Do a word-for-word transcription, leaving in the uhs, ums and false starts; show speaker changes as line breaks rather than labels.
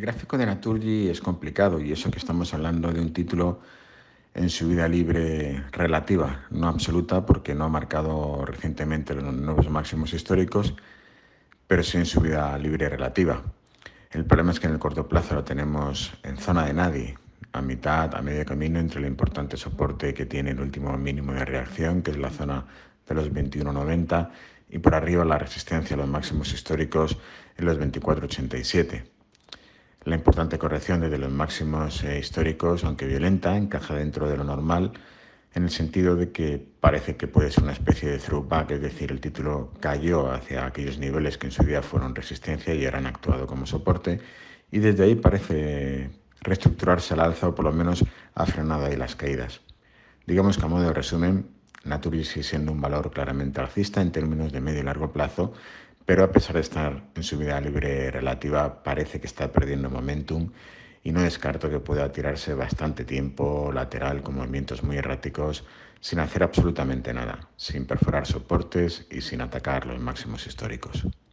gráfico de Naturgy es complicado y eso que estamos hablando de un título en subida libre relativa, no absoluta porque no ha marcado recientemente los nuevos máximos históricos, pero sí en subida libre relativa. El problema es que en el corto plazo lo tenemos en zona de nadie, a mitad, a medio camino entre el importante soporte que tiene el último mínimo de reacción, que es la zona de los veintiuno noventa, y por arriba la resistencia a los máximos históricos en los veinticuatro ochenta y siete. La importante corrección desde los máximos eh, históricos, aunque violenta, encaja dentro de lo normal en el sentido de que parece que puede ser una especie de throwback, es decir, el título cayó hacia aquellos niveles que en su día fueron resistencia y ahora han actuado como soporte, y desde ahí parece reestructurarse al alza o por lo menos ha frenado ahí las caídas. Digamos que a modo de resumen, Naturgy sigue siendo un valor claramente alcista en términos de medio y largo plazo, pero a pesar de estar en subida libre relativa, parece que está perdiendo momentum y no descarto que pueda tirarse bastante tiempo lateral con movimientos muy erráticos sin hacer absolutamente nada, sin perforar soportes y sin atacar los máximos históricos.